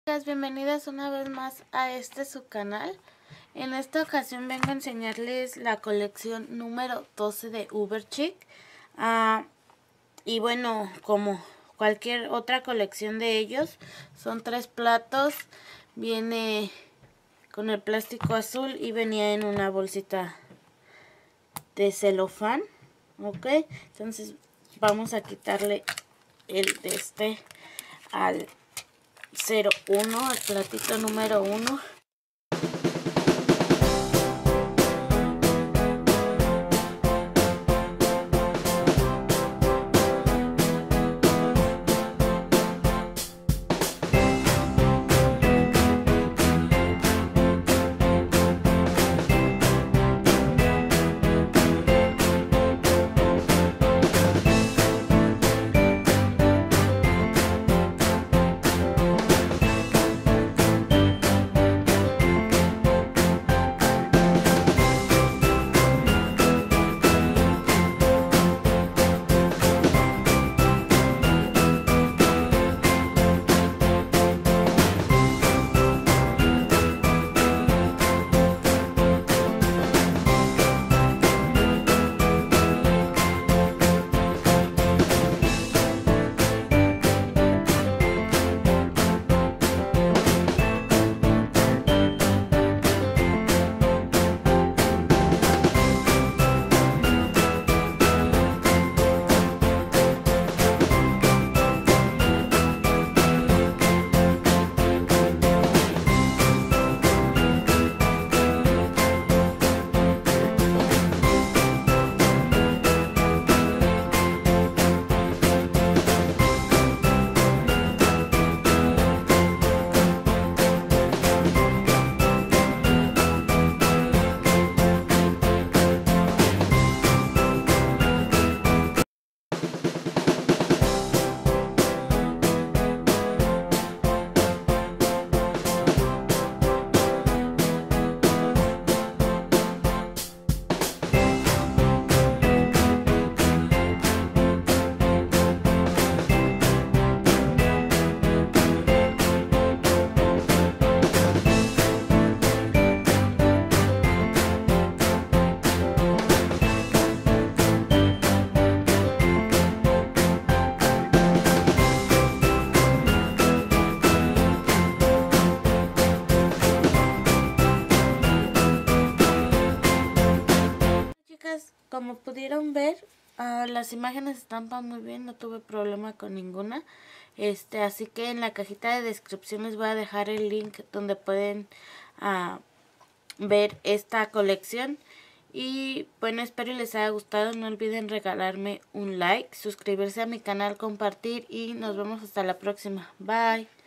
Bienvenidas una vez más a su canal. En esta ocasión vengo a enseñarles la colección número 12 de Uberchic. Y bueno, como cualquier otra colección de ellos, son 3 platos. Viene con el plástico azul y venía en una bolsita de celofán. Ok, entonces vamos a quitarle el de al 01, el platito número 1. Como pudieron ver, las imágenes estampan muy bien, no tuve problema con ninguna. Así que en la cajita de descripción les voy a dejar el link donde pueden ver esta colección. Y bueno, espero les haya gustado. No olviden regalarme un like, suscribirse a mi canal, compartir y nos vemos hasta la próxima. Bye.